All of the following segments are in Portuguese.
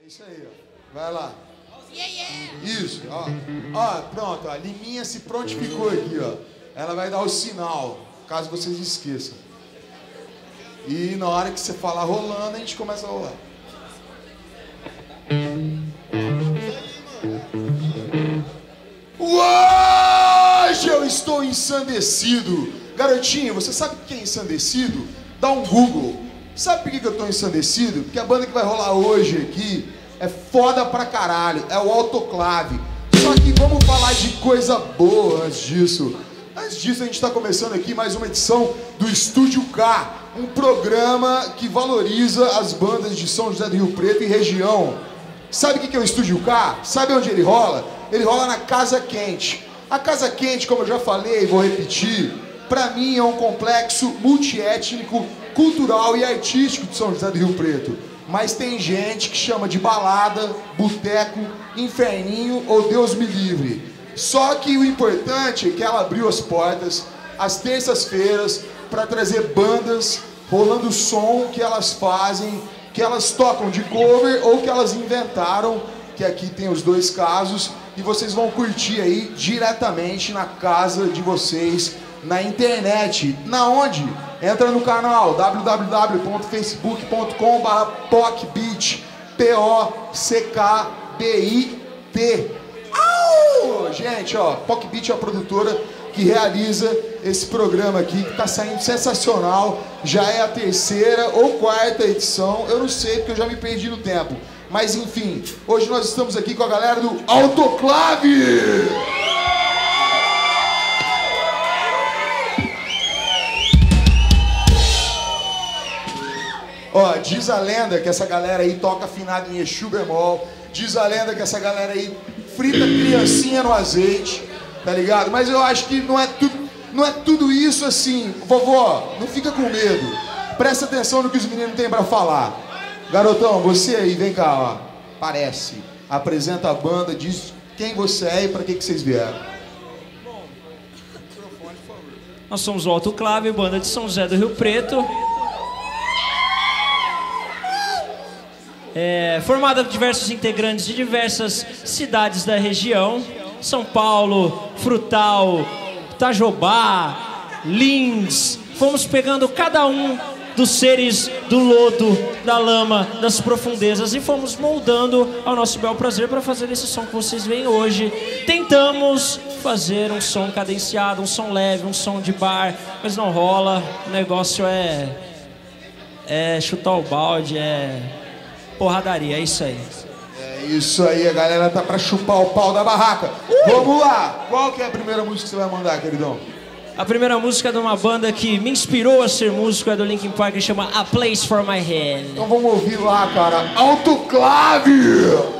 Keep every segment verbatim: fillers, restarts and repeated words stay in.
Isso aí, ó. Vai lá. Yeah, yeah. Isso, ó. Ó, pronto, ó. A Liminha se prontificou aqui, ó. Ela vai dar o sinal, caso vocês esqueçam. E na hora que você falar rolando, a gente começa a rolar. Hoje eu estou ensandecido. Garotinho, você sabe o que é ensandecido? Dá um Google. Sabe por que eu estou ensandecido? Porque a banda que vai rolar hoje aqui é foda pra caralho. É o Autoclave. Só que vamos falar de coisa boa antes disso. Antes disso, a gente está começando aqui mais uma edição do Estúdio K. Um programa que valoriza as bandas de São José do Rio Preto e região. Sabe o que é o Estúdio K? Sabe onde ele rola? Ele rola na Casa Quente. A Casa Quente, como eu já falei e vou repetir, pra mim é um complexo multiétnico, cultural e artístico de São José do Rio Preto. Mas tem gente que chama de balada, boteco, inferninho ou Deus me livre. Só que o importante é que ela abriu as portas às terças-feiras para trazer bandas rolando som que elas fazem, que elas tocam de cover ou que elas inventaram, que aqui tem os dois casos, e vocês vão curtir aí diretamente na casa de vocês, na internet. Na onde? Entra no canal w w w ponto facebook ponto com barra pockbeat, P O C K B I T. Au! Gente, ó, Pockbeat é a produtora que realiza esse programa aqui, que tá saindo sensacional. Já é a terceira ou quarta edição, eu não sei porque eu já me perdi no tempo. Mas enfim, hoje nós estamos aqui com a galera do Autoclave! Ó, diz a lenda que essa galera aí toca afinado em Exu bemol. Diz a lenda que essa galera aí frita criancinha no azeite, tá ligado? Mas eu acho que não é tudo, não é tudo isso assim. Vovó, não fica com medo. Presta atenção no que os meninos têm pra falar. Garotão, você aí, vem cá, ó. Parece. Apresenta a banda, diz quem você é e pra que, que vocês vieram. Nós somos o Autoclave, banda de São José do Rio Preto. É, formada por diversos integrantes de diversas cidades da região. São Paulo, Frutal, Itajobá, Lins. Fomos pegando cada um dos seres do lodo, da lama, das profundezas e fomos moldando ao nosso bel prazer para fazer esse som que vocês veem hoje. Tentamos fazer um som cadenciado, um som leve, um som de bar, mas não rola. O negócio é, é chutar o balde, é porradaria, é isso aí. É isso aí, a galera tá pra chupar o pau da barraca. Uh! Vamos lá! Qual que é a primeira música que você vai mandar, queridão? A primeira música é de uma banda que me inspirou a ser músico, é do Linkin Park, que chama A Place for My Head. Então vamos ouvir lá, cara. Autoclave!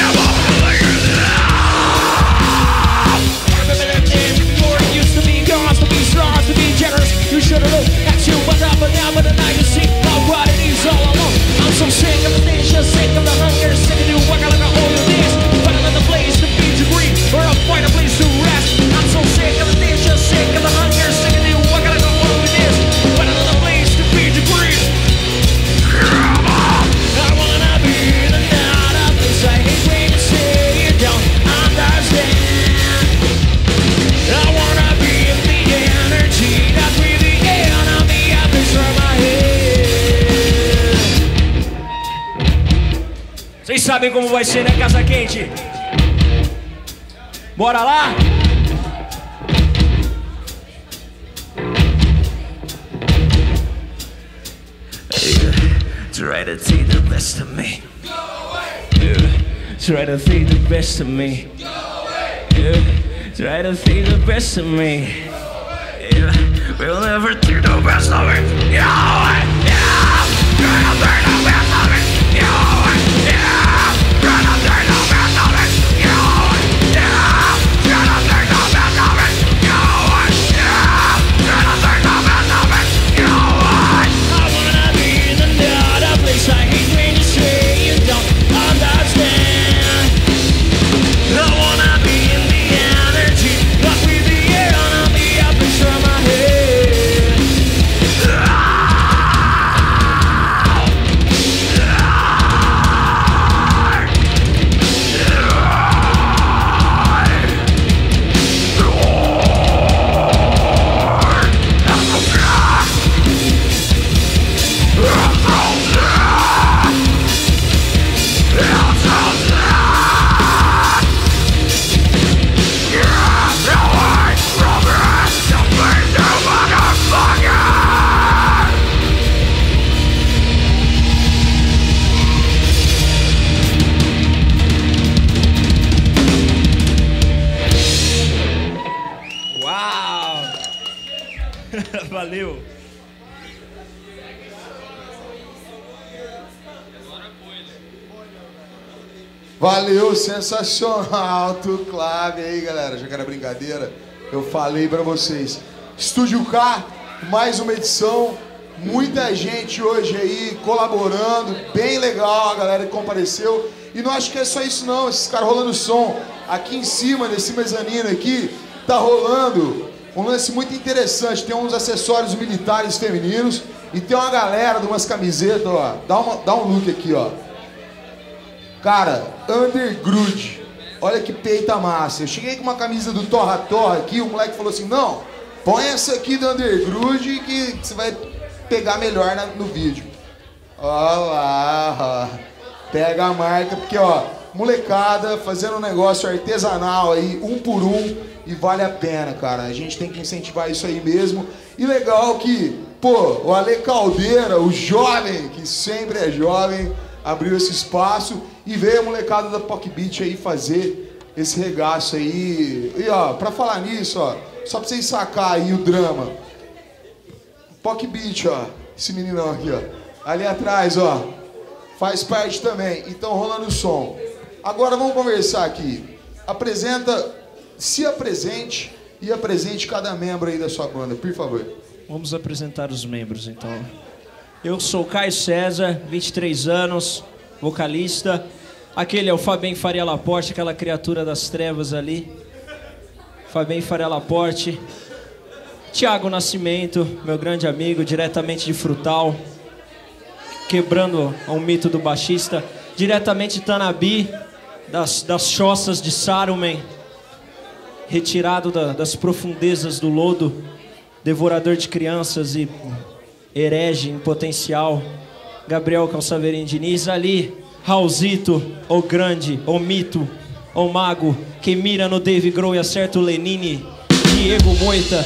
Remember that day before it used to be gone. so sick of the things, just sick of the hunger, sick of you working like a hole in this. Find another place to be degree, or I'll find a place to rest. I'm so sick of the things, just sick of the hunger, sick of you working like a hole in this. Find another place to be degree. I wanna be the not of this. I hate when you say you don't understand. I wanna be the energy that breathing in on the abyss from my head. Vocês sabem como vai ser, né, Casa Quente? Bora lá? Try to take the best of me. Go away. Yeah. Try to take the best of me. Go away. Yeah. Try to take the best of me. Go away. Yeah. We'll never take the best of it. Go away. Yeah. Try to take the best of it. Go away. Yeah. Try to take the best of it. Go away. Yeah. Try to take the best of it. Go away. Yeah. Try to take the best of it. Go away. I wanna be in another place. I hate when you say you don't understand. I wanna be in the energy, but with the air on the abyss from my head. Uau! Valeu! Valeu, sensacional, tu clave aí, galera. Já que era brincadeira, eu falei pra vocês. Estúdio K, mais uma edição. Muita gente hoje aí colaborando, bem legal a galera que compareceu. E não acho que é só isso não, esses caras rolando som. Aqui em cima, nesse mezanino aqui, tá rolando um lance muito interessante. Tem uns acessórios militares femininos e tem uma galera de umas camisetas, ó. Dá, uma, dá um look aqui, ó. Cara, Underground. Olha que peita massa. Eu cheguei com uma camisa do Torra Torra aqui, o moleque falou assim, não, põe essa aqui do Underground que você vai pegar melhor na, no vídeo. Ó lá, ó. Pega a marca, porque ó, molecada fazendo um negócio artesanal aí, um por um, e vale a pena, cara. A gente tem que incentivar isso aí mesmo. E legal que, pô, o Ale Caldeira, o jovem, que sempre é jovem, abriu esse espaço e veio a molecada da Poc Beat aí fazer esse regaço aí. E ó, pra falar nisso, ó, só pra vocês sacar aí o drama. Poc Beat, ó, esse meninão aqui, ó, ali atrás, ó, faz parte também. Então rolando o som. Agora vamos conversar aqui. Apresenta, se apresente e apresente cada membro aí da sua banda, por favor. Vamos apresentar os membros, então. Eu sou o Caio César, vinte e três anos, vocalista. Aquele é o Fabien Faria Laporte, aquela criatura das trevas ali. Fabien Faria Laporte. Thiago Nascimento, meu grande amigo, diretamente de Frutal. Quebrando o mito do baixista. Diretamente de Tanabi, das, das choças de Saruman. Retirado da, das profundezas do lodo. Devorador de crianças e herege em potencial. Gabriel Calçaverin Diniz. Ali, Raulzito, o grande, o mito, o mago, que mira no Dave Grohl e acerta o Lenine. Diego Moita.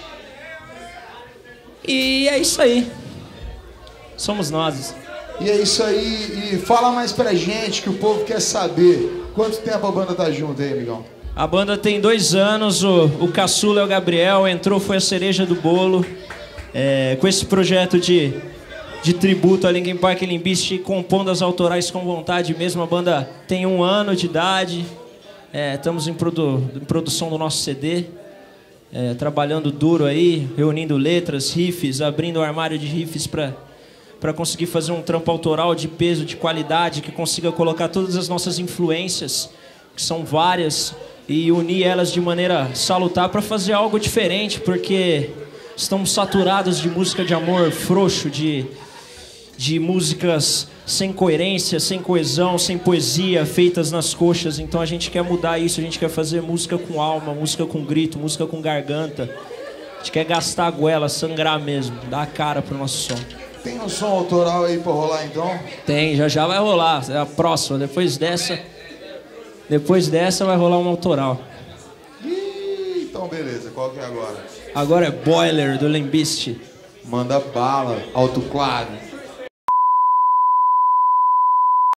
E é isso aí. Somos nós. E é isso aí. E fala mais pra gente, que o povo quer saber. Quanto tempo a banda tá junto aí, amigão? A banda tem dois anos, o, o caçula é o Gabriel, entrou, foi a cereja do bolo. É, com esse projeto de, de tributo a Linkin Park e Limp Bizkit, compondo as autorais com vontade mesmo. A banda tem um ano de idade, é, estamos em, produ, em produção do nosso C D, é, trabalhando duro aí, reunindo letras, riffs, abrindo o armário de riffs para para conseguir fazer um trampo autoral de peso, de qualidade, que consiga colocar todas as nossas influências, que são várias, e unir elas de maneira salutar para fazer algo diferente, porque estamos saturados de música de amor frouxo, de, de músicas sem coerência, sem coesão, sem poesia, feitas nas coxas. Então a gente quer mudar isso, a gente quer fazer música com alma, música com grito, música com garganta. A gente quer gastar a goela, sangrar mesmo, dar a cara pro nosso som. Tem um som autoral aí pra rolar então? Tem, já já vai rolar, é a próxima, depois dessa, depois dessa vai rolar uma autoral. Ih, então beleza, qual que é agora? Agora é Boiler, do Limp Bizkit. Manda bala, alto claro.